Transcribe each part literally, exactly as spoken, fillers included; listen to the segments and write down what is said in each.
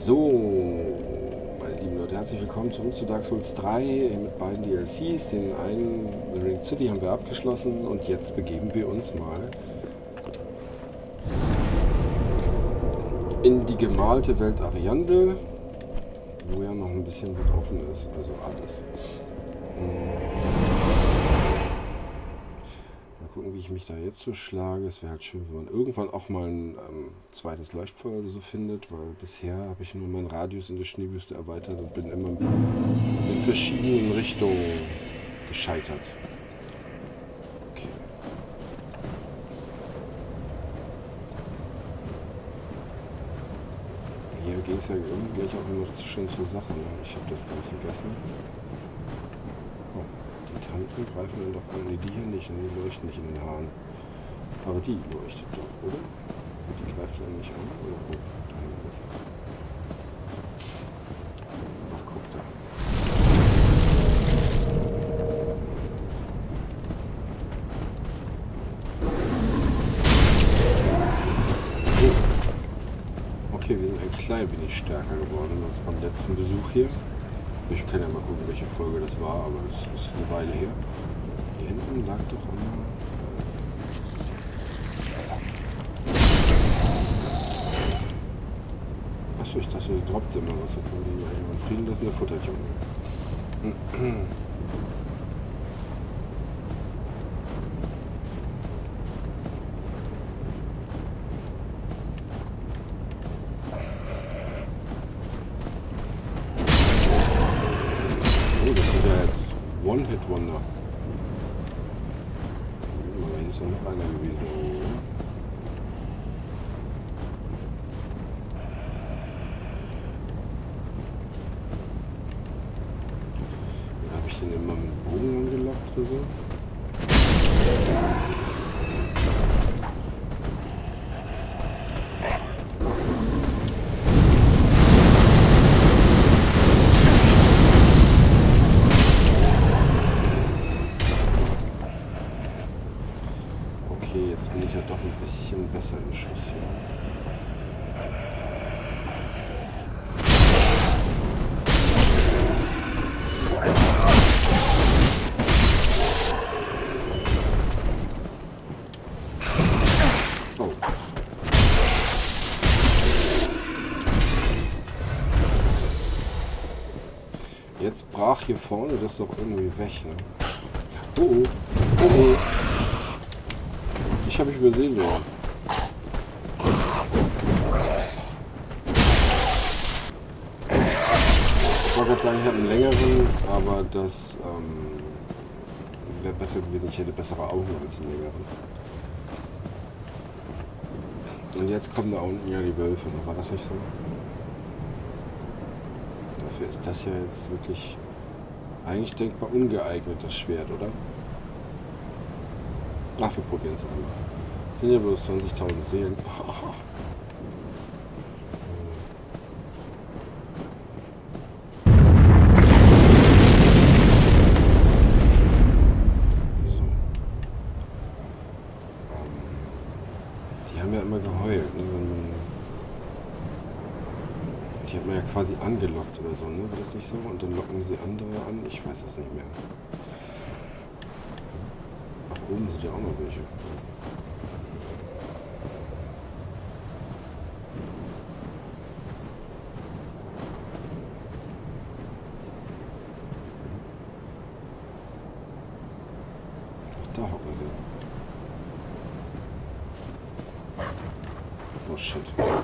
So, meine lieben Leute, herzlich willkommen zurück zu Dark Souls drei mit beiden D L Cs. Den einen, The Ring City, haben wir abgeschlossen und jetzt begeben wir uns mal in die gemalte Welt Ariandel, wo ja noch ein bisschen was offen ist, also alles. Mal gucken, wie ich mich da jetzt so schlage. Es wäre halt schön, wenn man irgendwann auch mal ein ähm, zweites Leuchtfeuer oder so findet, weil bisher habe ich nur meinen Radius in der Schneewüste erweitert und bin immer in verschiedenen Richtungen gescheitert. Okay. Hier ging es ja irgendwie gleich auch noch schon zur Sache. Ne? Ich habe das ganz vergessen. Oh, die Tanten greifen dann doch an. Nee, die hier nicht. Die leuchten nicht in den Haaren. Aber die leuchtet doch, oder? Die greift dann nicht an. Oder wo? Da hinten ist er. Ach, guck da. Okay, wir sind ein klein wenig stärker geworden als beim letzten Besuch hier. Ich kann ja mal gucken, welche Folge das war, aber es ist eine Weile her. Hier hinten lag doch einmal... Achso, ich dachte, der droppt immer was. Da kann die mal jemand Frieden lassen, der futtert, Junge. One-Hit-Wonder. Aber hier ist ja noch einer gewesen. Habe ich den immer mit dem Bogen angelockt oder so? Jetzt bin ich ja doch ein bisschen besser im Schuss hier. Oh. Jetzt brach hier vorne das doch irgendwie weg, ne? Oh oh. Oh oh. Ich habe ich übersehen, ja. Ich wollte gerade sagen, ich habe einen längeren, aber das ähm, wäre besser gewesen. Ich hätte bessere Augen als einen längeren. Und jetzt kommen da unten ja die Wölfe. War das nicht so? Dafür ist das ja jetzt wirklich eigentlich denkbar ungeeignet, das Schwert, oder? Ach, wir probieren es einmal. Das sind ja bloß zwanzigtausend Seelen. So. Die haben ja immer geheult, ne? Wenn man die hat man ja quasi angelockt oder so, ne? War das nicht so? Und dann locken sie andere an? Ich weiß es nicht mehr. Oben sind ja auch noch welche. Ach, da hocken sie. Oh shit.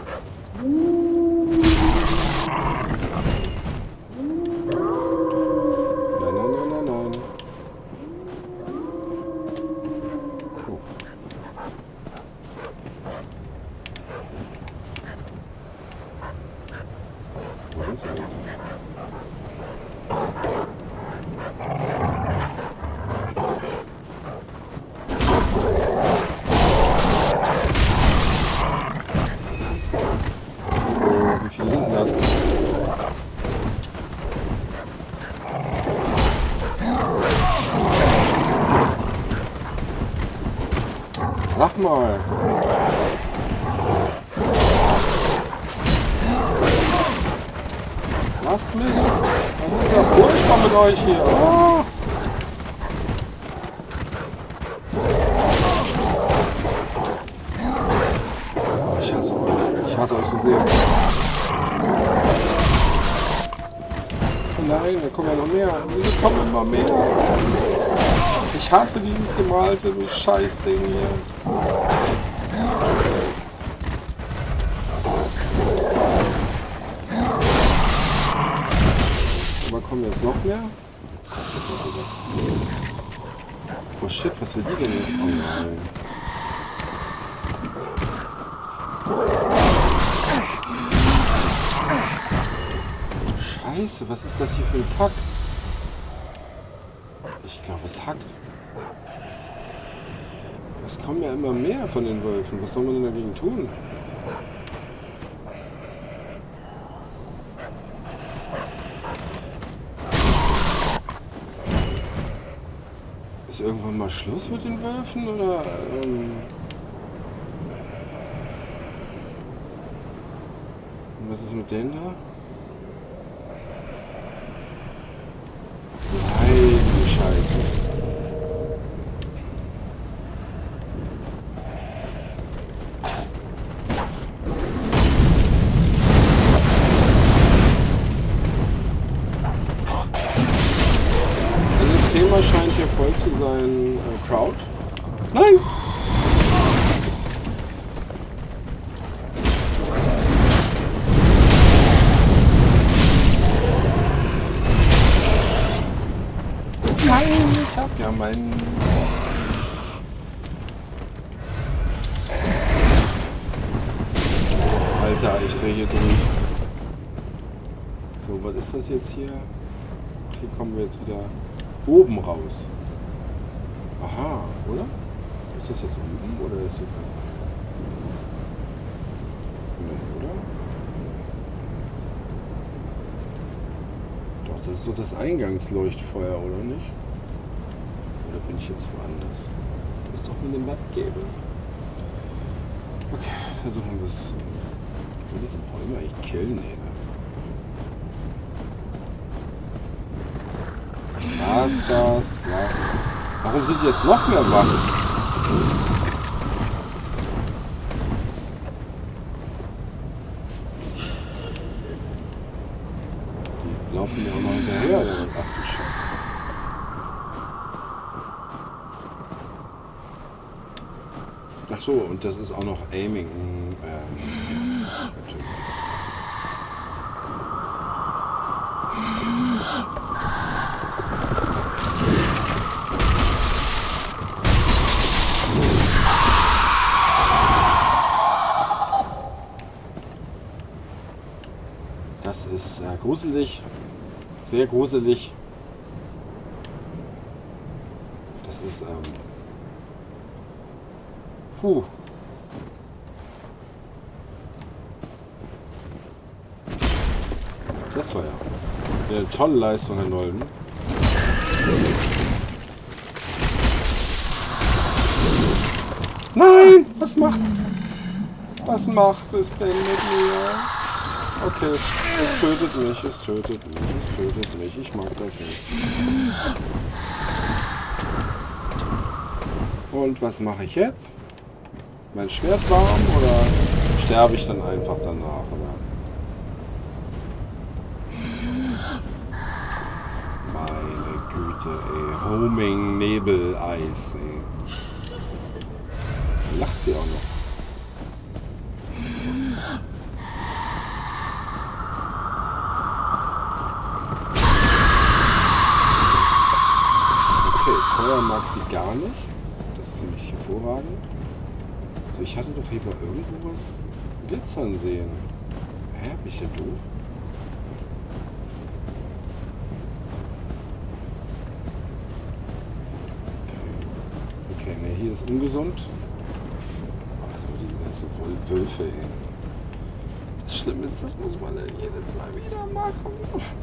Sag mal. Lasst mich! Was ist ja furchtbar mit euch hier? Oh. Oh, ich hasse euch. Ich hasse euch so sehr. Oh nein, da kommen ja noch mehr. Wieso kommen immer mehr? Ich hasse dieses gemalte Scheißding hier. Aber kommen jetzt noch mehr? Oh shit, was will die denn jetzt? Oh nein. Scheiße, was ist das hier für ein Kack? Ich glaube, es hackt. Es kommen ja immer mehr von den Wölfen. Was soll man denn dagegen tun? Ist irgendwann mal Schluss mit den Wölfen oder? Ähm Und was ist mit denen da? Nein, die Scheiße. Das Thema scheint hier voll zu sein. Äh, Crowd. Nein! Nein, ich hab ja meinen... Alter, ich drehe hier durch. So, was ist das jetzt hier? Hier kommen wir jetzt wieder oben raus. Aha, oder? Ist das jetzt oben oder ist das... Nee, oder? Doch, das ist so das Eingangsleuchtfeuer, oder nicht? Oder bin ich jetzt woanders? Das ist doch mit dem Wattgabel. Okay, versuchen wir es. Kann man diese Bäume eigentlich killen? Nee, ne? Lass das, lass. Warum sind jetzt noch mehr Wachen? Die laufen mir auch noch hinterher, oder? Ach du Scheiße. Ach so, und das ist auch noch Aiming. Ähm, natürlich. Das ist äh, gruselig, sehr gruselig. Das ist, ähm, puh. Das war ja eine tolle Leistung, Herr Nolden. Nein! Was macht... Was macht es denn mit mir? Okay, es tötet mich, es tötet mich, es tötet mich. Ich mag das nicht. Und was mache ich jetzt? Mein Schwert warm oder sterbe ich dann einfach danach? Oder? Meine Güte, ey. Homing Nebel-Eis, ey. Da lacht sie auch noch. Feuer mag sie gar nicht. Das ist ziemlich hervorragend. So, ich hatte doch hier mal irgendwo was glitzern sehen. Hä? Bin ich denn doof? Okay, okay, ne, hier ist ungesund. Also diese ganzen Wölfe, ey. Das Schlimme ist, das muss man dann jedes Mal wieder machen.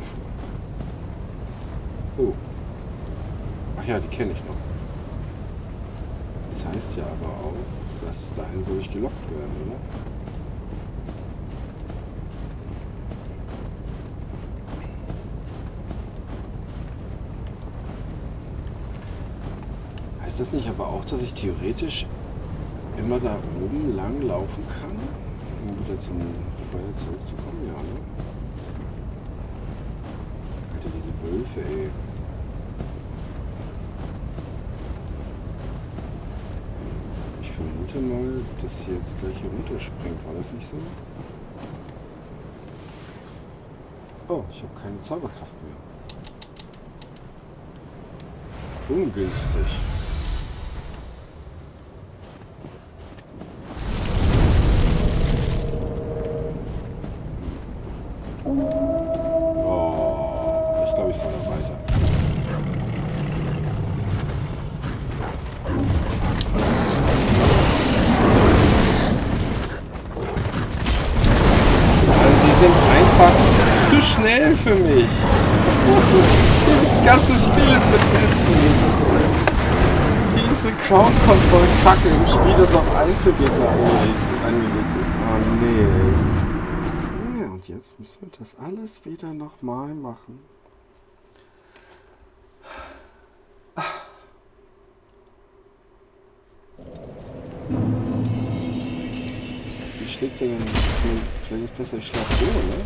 Oh. Ach ja, die kenne ich noch. Das heißt ja aber auch, dass dahin soll ich gelockt werden, oder? Heißt das nicht aber auch, dass ich theoretisch immer da oben lang laufen kann, um wieder zum Feuer zurückzukommen? Ja, ne? Alter, diese Wölfe, ey. Ich vermute mal, dass sie jetzt gleich hier runterspringt. War das nicht so? Oh, ich habe keine Zauberkraft mehr. Ungünstig. Oh, ich glaube, ich soll da weiter. Also, sie sind einfach zu schnell für mich. Dieses ganze Spiel ist mit Destiny. Diese Crowd-Control-Kacke im Spiel, das auf Einzelgegner angelegt ist. Oh nee. Ja, und jetzt müssen wir das alles wieder nochmal machen. Wie schlägt der denn? Vielleicht ist es besser, ich schlage so, ne?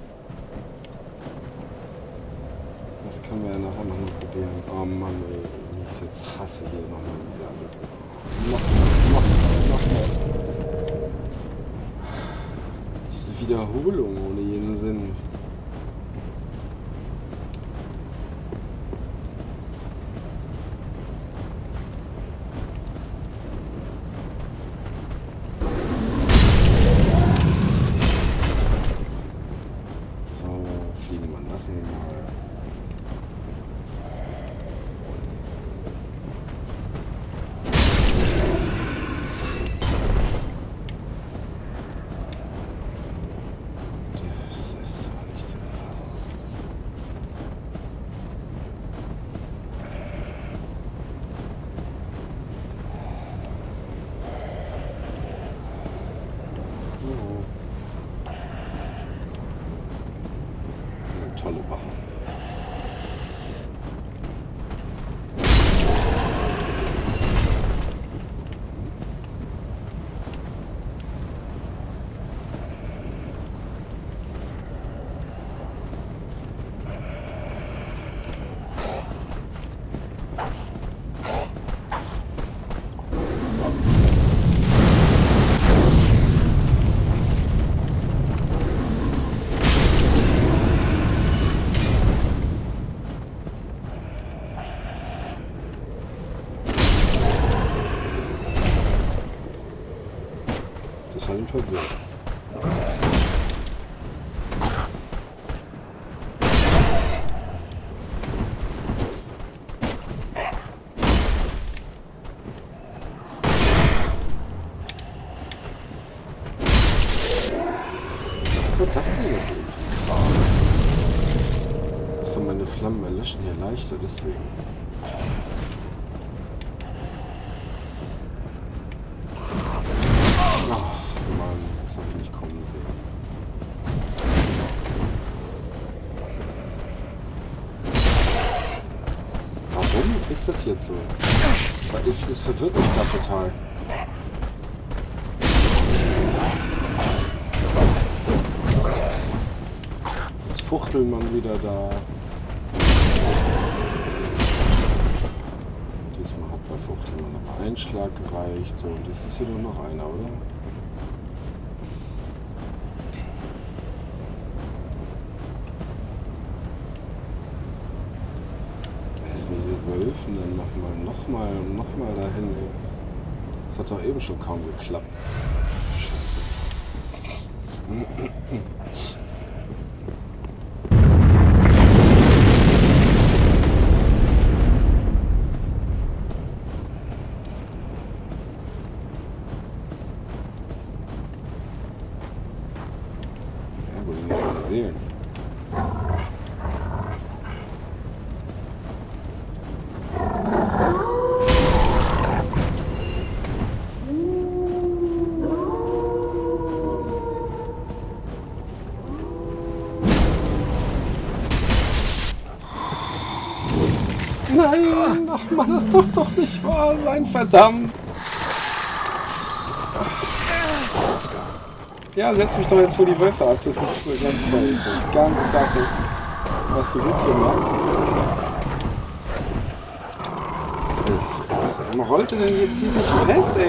Das können wir ja nachher nochmal probieren. Oh Mann, ey, wie ich es jetzt hasse hier nochmal wieder alles. Nochmal, nochmal, nochmal. Diese Wiederholung ohne jeden Sinn. So, fliegen wir lassen wir mal. Tolle Wache. Das hat ihn verwirrt. Was wird das denn jetzt eben für Kram? Müssen meine Flammen erlöschen hier leichter, deswegen. Ist das jetzt so? Ich, das verwirrt mich gerade total. Jetzt ist Fuchtelmann wieder da. Diesmal hat bei Fuchtelmann aber ein Schlag gereicht. So, und das ist hier nur noch einer, oder? Diese Wölfen dann nochmal, nochmal und nochmal dahin. Ey. Das hat doch eben schon kaum geklappt. Scheiße. Ja, wo sind meine Seelen? Nein! Ach Mann, das darf doch nicht wahr sein, verdammt! Ja, setz mich doch jetzt vor die Wölfe ab. Das ist ganz toll. Das ist ganz klasse. Hast du gut gemacht. Jetzt, was rollte denn jetzt hier sich fest, ey?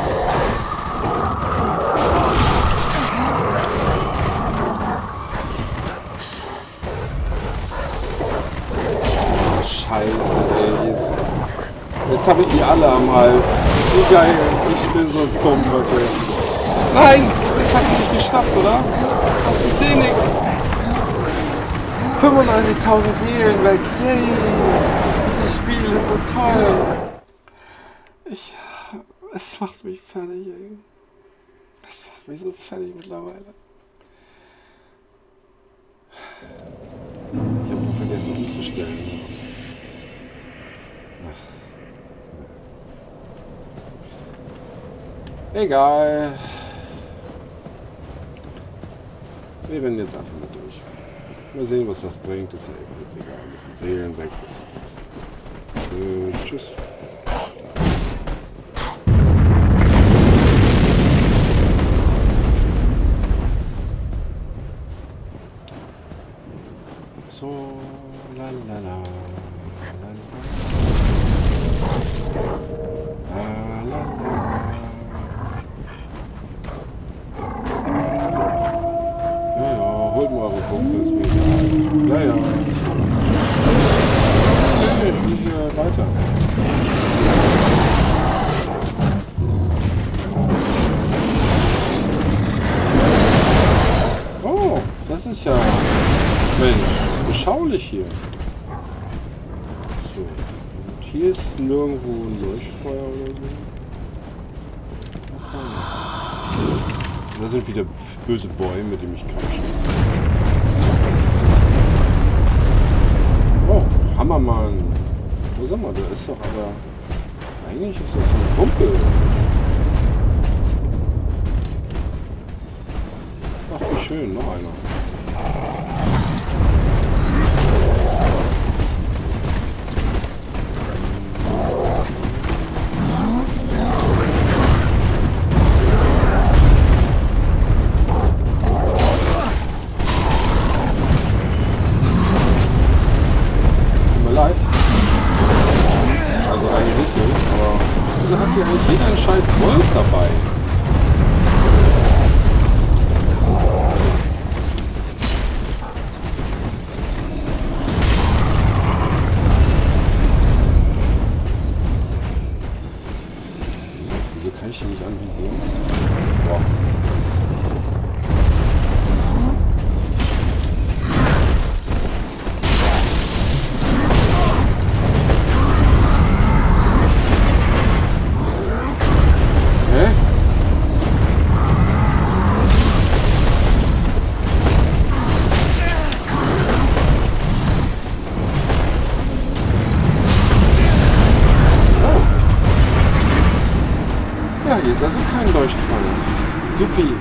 Scheiße, ey. Jetzt, jetzt habe ich sie alle am Hals. Wie geil. Ich bin so dumm, wirklich. Nein! Jetzt hat sie mich geschnappt, oder? Was, ich sehe nichts. fünfundneunzigtausend Seelen weg. Yay! Dieses Spiel ist so toll. Ich... Es macht mich fertig, ey. Es macht mich so fertig mittlerweile. Ich habe nur vergessen umzustellen. Ach. Egal. Wir werden jetzt einfach mal durch. Mal sehen, was das bringt. Ist ja jetzt egal. Mit den Seelen weg. Äh, tschüss. So, la la la. La la la. Holt mal eure Punkte, ist mir egal. Ja, ja. Nee, ich will hier weiter. Oh, das ist ja... Mensch, beschaulich hier. So. Und hier ist nirgendwo ein Leuchtfeuer oder so. Okay. Da sind wieder böse Bäume, mit denen ich quatschen. Oh, Hammermann. Wo sind wir? Der ist doch aber... Eigentlich ist das so ein Kumpel. Ach, wie schön. Noch einer. Jeder einen scheiß Wolf dabei. Wieso kann ich die nicht anvisieren? Boah. Ja, hier ist also kein Leuchtfeuer. Supi.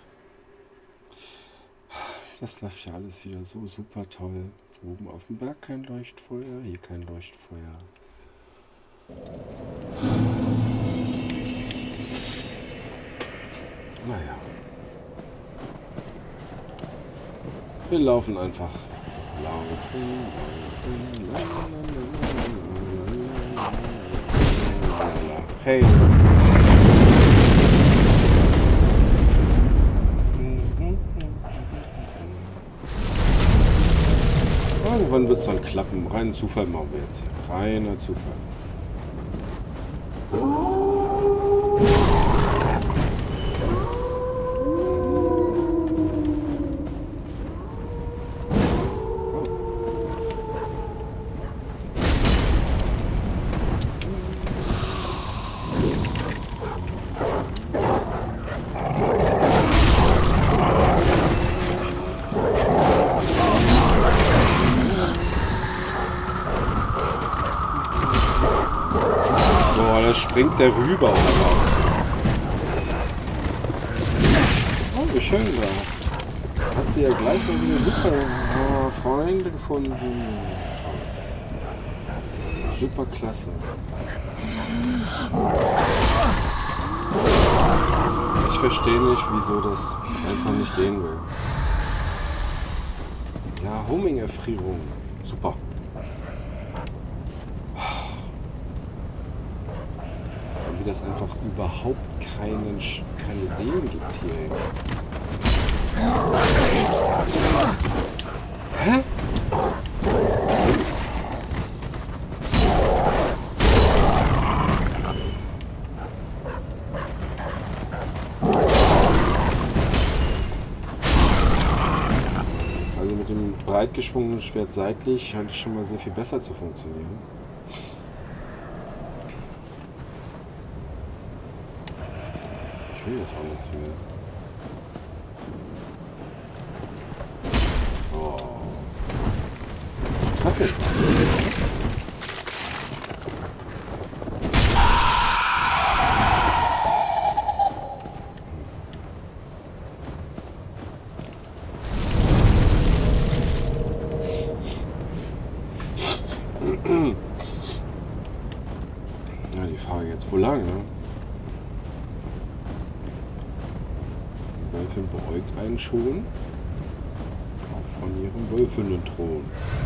Das läuft ja alles wieder so super toll. Oben auf dem Berg kein Leuchtfeuer, hier kein Leuchtfeuer. Naja. Wir laufen einfach. Laufen, laufen, laufen. Hey. Irgendwann wird es dann klappen. Reinen Zufall machen wir jetzt hier. Reiner Zufall. Springt der rüber oder was? Oh, wie schön da. Hat sie ja gleich mal wieder super oh, Freunde gefunden. Super klasse. Ich verstehe nicht, wieso das einfach nicht gehen will. Ja, Homing-Erfrierung. Super. Wie das einfach überhaupt keinen, keine Seelen gibt hier. Hä? Also mit dem breit geschwungenen Schwert seitlich scheint es schon mal sehr viel besser zu funktionieren. Ich will jetzt auch nichts mehr. Oh. Ich treffe jetzt was. Ja, die Frage jetzt, wo lang, ne? Die Wölfin beäugt einen schon. Auch von ihrem Wölfinnen-Thron.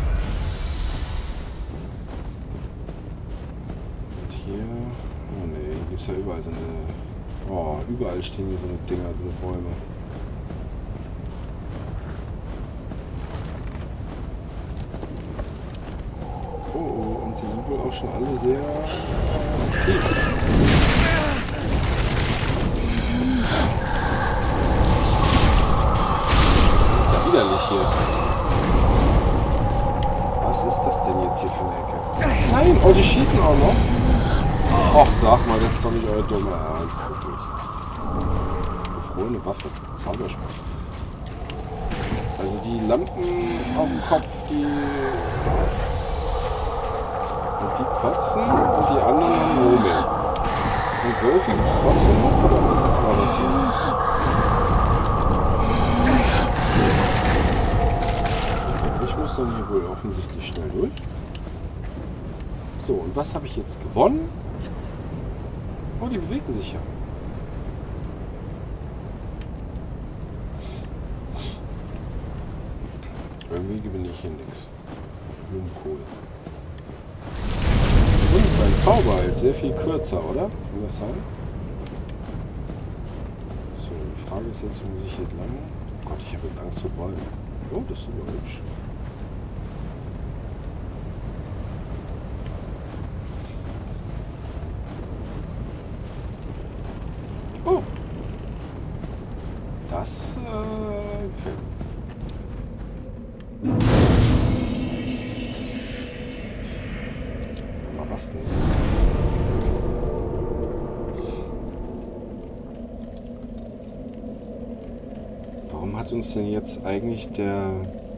Und hier... Oh ne, hier gibt es ja überall so eine... Oh, überall stehen hier so eine Dinger, so eine Bäume. Oh, oh, und sie sind wohl auch schon alle sehr... Das ist ja widerlich hier. Was ist das denn jetzt hier für eine Ecke? Nein! Oh, die schießen auch noch? Och, sag mal, das ist doch nicht euer dummer Ernst, wirklich. Gefrorene Waffe, Zauberspruch. Also die Lampen auf dem Kopf, die... Und die kotzen und die anderen haben Murmeln. Und Wölfe gibt es trotzdem noch, oder was war das hier? Okay, ich muss dann hier wohl offensichtlich schnell durch. So, und was habe ich jetzt gewonnen? Oh, die bewegen sich ja. Irgendwie gewinne ich hier nichts. Blumenkohl. Und mein Zauber halt sehr viel kürzer, oder? Kann das sein? So, die Frage ist jetzt, wo muss ich hier lang? Oh Gott, ich habe jetzt Angst vor Bäumen. Oh, das ist aber hübsch. Oh! Das äh, gefällt mir. Was denn? Warum hat uns denn jetzt eigentlich der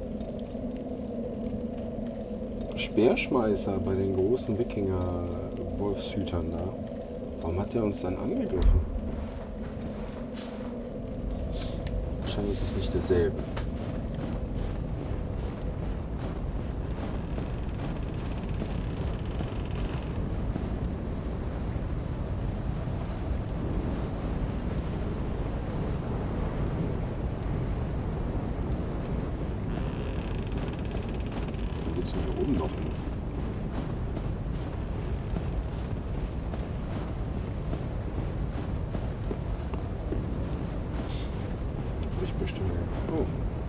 Speerschmeißer bei den großen Wikinger-Wolfshütern da? Warum hat er uns dann angegriffen? Wahrscheinlich ist es nicht derselbe. Hier oben noch. Ich bestimmt. Oh.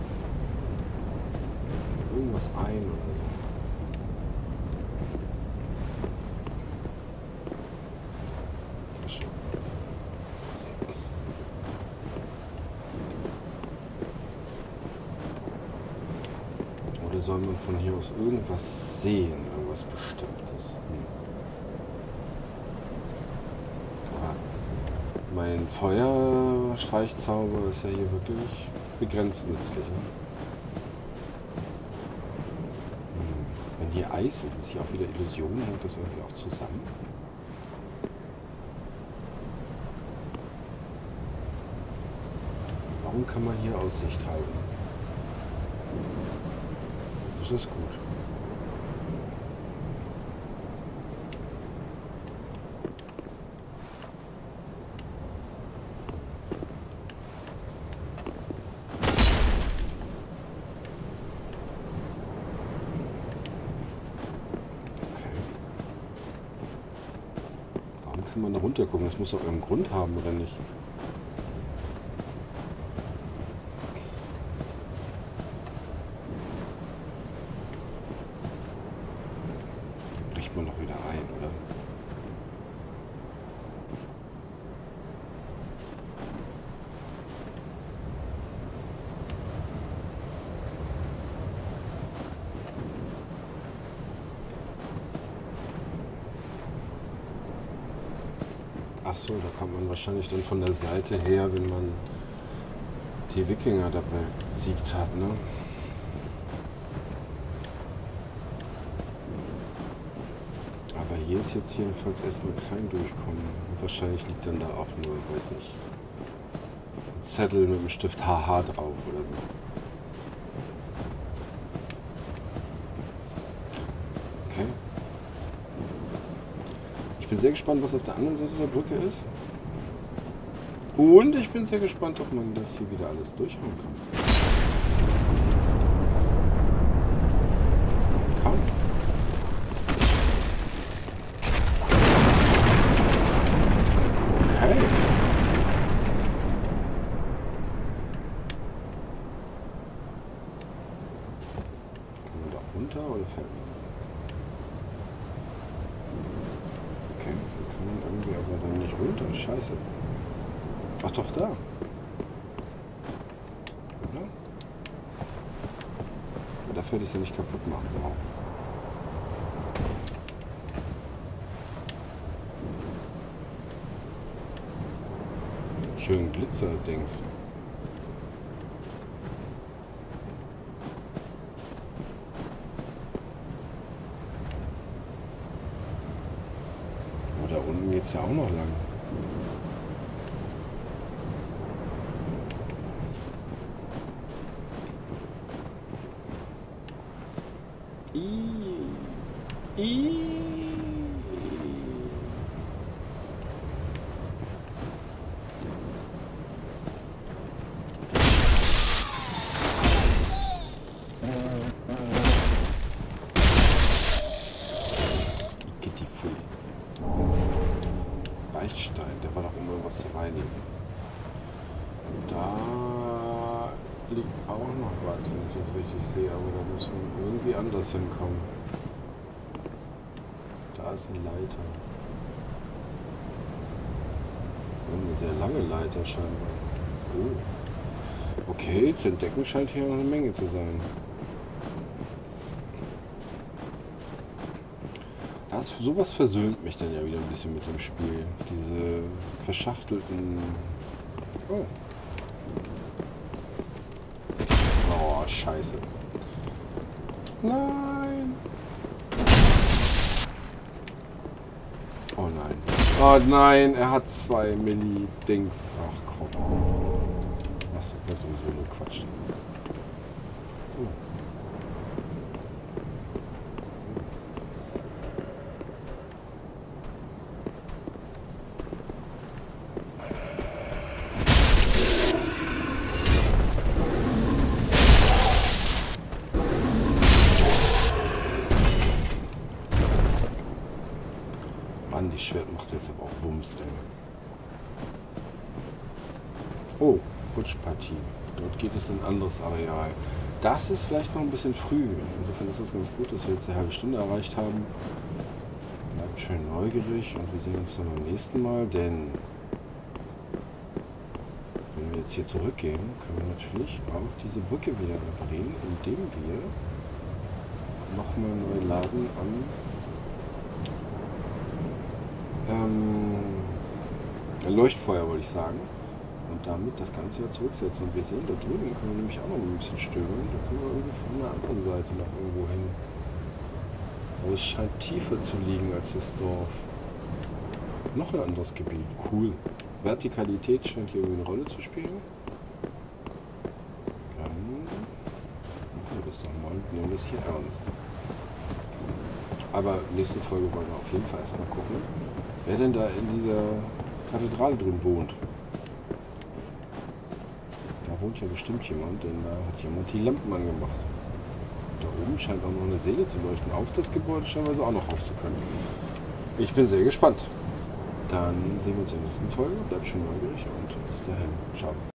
Irgendwas ein oder so. Das schon. Oder soll man von hier aus irgendwas sehen? Irgendwas Bestimmtes? Hm. Aber mein Feuerstreichzauber ist ja hier wirklich begrenzt nützlich. Ne? Hm. Wenn hier Eis ist, ist hier auch wieder Illusion. Hängt das irgendwie auch zusammen? Warum kann man hier Aussicht halten? Das ist gut. kann man da runter gucken? Das muss doch irgendeinen Grund haben, oder nicht? Bricht man doch wieder ein, oder? Ach so, da kommt man wahrscheinlich dann von der Seite her, wenn man die Wikinger dabei besiegt hat, ne? Aber hier ist jetzt jedenfalls erstmal kein Durchkommen. Und wahrscheinlich liegt dann da auch nur, weiß nicht, ein Zettel mit dem Stift H H drauf oder so. Okay. Ich bin sehr gespannt, was auf der anderen Seite der Brücke ist. Und ich bin sehr gespannt, ob man das hier wieder alles durchhauen kann. Kann. Okay. Kann man da runter oder fällt man? Okay, da kann man irgendwie aber dann nicht runter. Scheiße. Ach doch, da. Oder? Aber dafür hätte ich es ja nicht kaputt machen. Wow. Schön Glitzer-Dings. Aber da unten geht es ja auch noch lang. I, I. Beichtstein, der war doch um irgendwas zu reinigen. Und da liegt auch noch was, wenn ich das richtig sehe, aber da muss man irgendwie anders hinkommen. Da ist eine Leiter. Und eine sehr lange Leiter scheinbar. Oh. Okay, zu entdecken scheint hier noch eine Menge zu sein. Das, sowas versöhnt mich dann ja wieder ein bisschen mit dem Spiel. Diese verschachtelten... Oh. Oh, scheiße. Nein. Oh nein. Oh nein, er hat zwei Milli-Dings. Ach komm. Was ist das sowieso nur Quatsch. Oh. Mann, die Schwert macht jetzt aber auch Wumms, ey. Oh, Rutschpartie. Dort geht es in ein anderes Areal. Das ist vielleicht noch ein bisschen früh. Insofern ist es ganz gut, dass wir jetzt eine halbe Stunde erreicht haben. Bleibt schön neugierig und wir sehen uns dann beim nächsten Mal, denn wenn wir jetzt hier zurückgehen, können wir natürlich auch diese Brücke wieder reparieren, indem wir nochmal neu laden am ähm, Leuchtfeuer, wollte ich sagen. Und damit das Ganze ja zurücksetzen. Und wir sehen, da drüben können wir nämlich auch noch ein bisschen stöbern. Da können wir irgendwie von der anderen Seite noch irgendwo hin. Aber es scheint tiefer zu liegen als das Dorf. Noch ein anderes Gebiet. Cool. Vertikalität scheint hier irgendwie eine Rolle zu spielen. Dann machen wir das doch mal und nehmen das hier ernst. Aber nächste Folge wollen wir auf jeden Fall erstmal gucken, wer denn da in dieser Kathedrale drin wohnt. Da wohnt ja bestimmt jemand, denn da hat jemand die Lampen angemacht. Da oben scheint auch noch eine Seele zu leuchten. Auf das Gebäude scheinen wir sie auch noch rauf zu können. Ich bin sehr gespannt. Dann sehen wir uns in der nächsten Folge. Bleibt schon neugierig und bis dahin. Ciao.